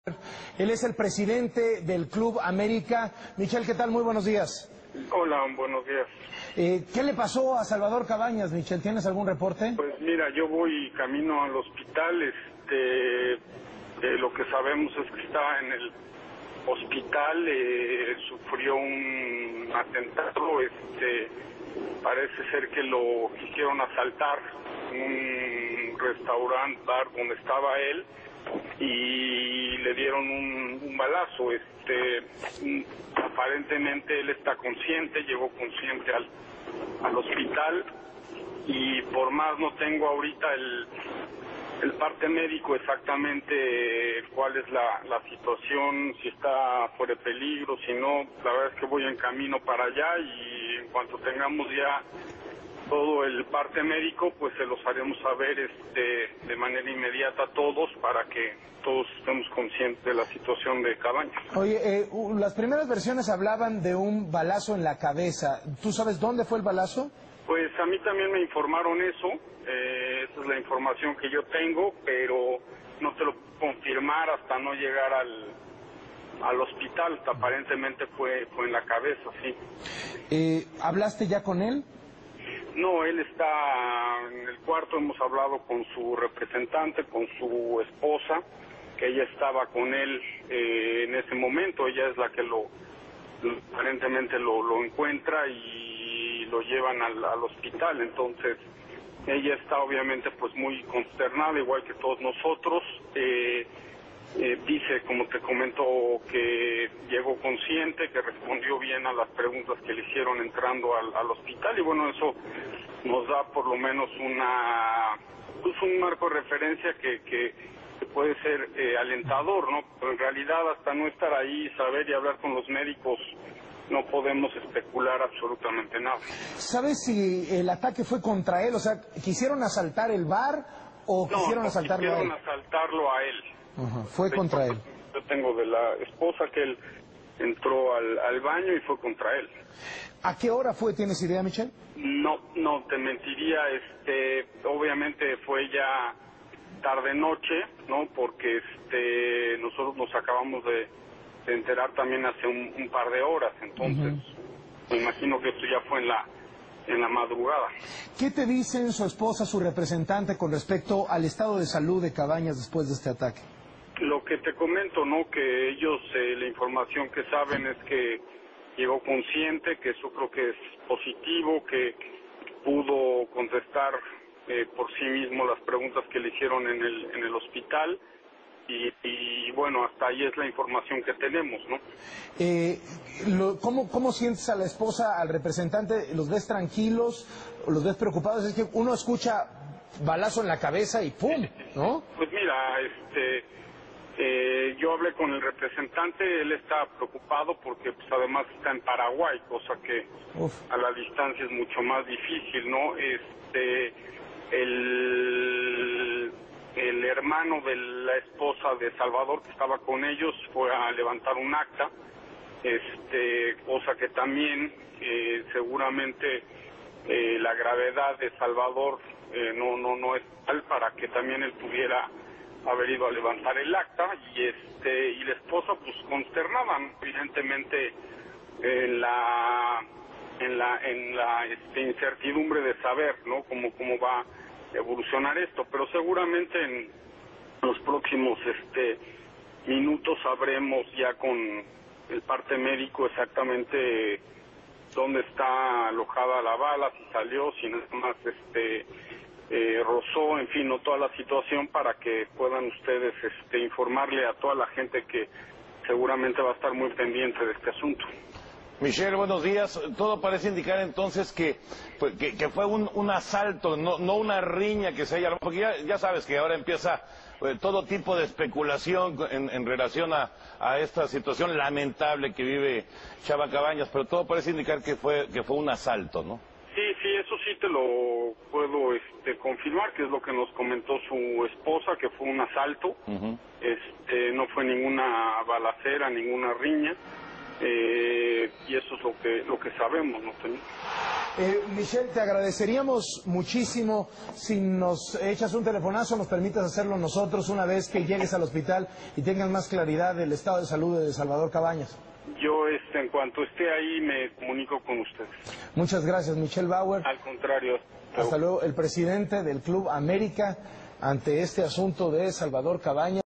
Él es el presidente del Club América. Michel, ¿qué tal? Muy buenos días. Hola, buenos días. ¿Qué le pasó a Salvador Cabañas, Michel? ¿Tienes algún reporte? Pues mira, yo voy camino al hospital. Lo que sabemos es que estaba en el hospital, sufrió un atentado. Parece ser que lo quisieron asaltar un restaurante, bar donde estaba él, y le dieron un balazo. Aparentemente él está consciente, llegó consciente al hospital, y por más no tengo ahorita el parte médico exactamente cuál es la situación, si está fuera de peligro, si no. La verdad es que voy en camino para allá, y en cuanto tengamos ya todo el parte médico, pues se los haremos saber de manera inmediata a todos, para que todos estemos conscientes de la situación de Cabañas. Oye, las primeras versiones hablaban de un balazo en la cabeza. ¿Tú sabes dónde fue el balazo? Pues a mí también me informaron eso. Esa es la información que yo tengo, pero no te lo puedo confirmar hasta no llegar al hospital. Aparentemente fue en la cabeza, sí. ¿Hablaste ya con él? No, él está en el cuarto. Hemos hablado con su representante, con su esposa, que ella estaba con él en ese momento. Ella es la que aparentemente lo encuentra y lo llevan al hospital. Entonces ella está obviamente pues muy consternada, igual que todos nosotros. Dice, como te comento, que llegó consciente, que respondió bien a las preguntas que le hicieron entrando al hospital, y bueno, eso nos da por lo menos un marco de referencia que puede ser alentador, ¿no? Pero en realidad, hasta no estar ahí, saber y hablar con los médicos, no podemos especular absolutamente nada. ¿Sabes si el ataque fue contra él? O sea, ¿quisieron asaltar el bar o quisieron asaltarlo a él? Quisieron asaltarlo a él. Fue contra él. Yo tengo de la esposa que él entró al baño y fue contra él. ¿A qué hora fue? ¿Tienes idea, Michel? No te mentiría. Obviamente fue ya tarde-noche, ¿no? Porque nosotros nos acabamos de enterar también hace un par de horas. Entonces, me imagino que esto ya fue en la madrugada. ¿Qué te dicen su esposa, su representante, con respecto al estado de salud de Cabañas después de este ataque? Lo que te comento, ¿no? Que ellos, la información que saben es que llegó consciente, que eso creo que es positivo, que pudo contestar por sí mismo las preguntas que le hicieron en el hospital, y bueno, hasta ahí es la información que tenemos, ¿no? ¿Cómo sientes a la esposa, al representante? ¿Los ves tranquilos? ¿Los ves preocupados? Es que uno escucha balazo en la cabeza y ¡pum!, ¿no? Pues mira, yo hablé con el representante. Él está preocupado porque pues además está en Paraguay, cosa que a la distancia es mucho más difícil, ¿no? El hermano de la esposa de Salvador, que estaba con ellos, fue a levantar un acta, cosa que también seguramente la gravedad de Salvador no es tal para que también él pudiera haber ido a levantar el acta, y la esposa pues consternada, evidentemente, en la incertidumbre de saber, ¿no?, cómo va a evolucionar esto. Pero seguramente en los próximos minutos sabremos ya con el parte médico exactamente dónde está alojada la bala, si salió, si nada más rozó, en fin, no, toda la situación, para que puedan ustedes informarle a toda la gente que seguramente va a estar muy pendiente de este asunto. Michel, buenos días. Todo parece indicar entonces que fue un asalto, no una riña que se haya... Porque ya sabes que ahora empieza todo tipo de especulación en relación a esta situación lamentable que vive Chava Cabañas, pero todo parece indicar que fue un asalto, ¿no? Sí, eso sí te lo puedo confirmar, que es lo que nos comentó su esposa, que fue un asalto. No fue ninguna balacera, ninguna riña, y eso es lo que sabemos, ¿no? Michelle, te agradeceríamos muchísimo si nos echas un telefonazo, nos permites hacerlo nosotros una vez que llegues al hospital y tengas más claridad del estado de salud de Salvador Cabañas. Yo, en cuanto esté ahí, me comunico con ustedes. Muchas gracias, Michelle Bauer. Al contrario. Hasta luego. El presidente del Club América ante este asunto de Salvador Cabañas.